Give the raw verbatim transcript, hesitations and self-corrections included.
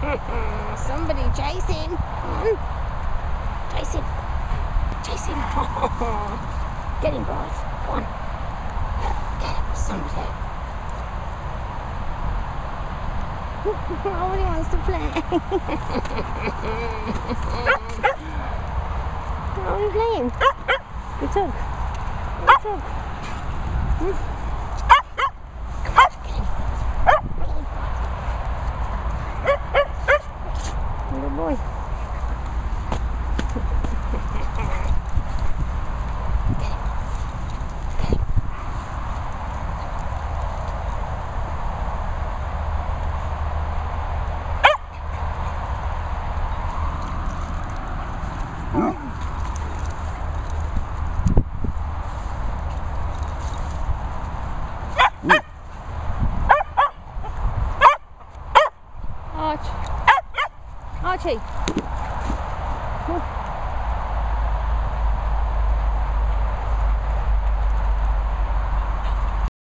Somebody chase him. Chase him. Chase him. Get him, boys. Go on. Get him, somebody. Nobody wants to play. Are we playing? You took. You took. Hmm? Come on, get him. Get him. Good boy. Arch. Archie. Come on.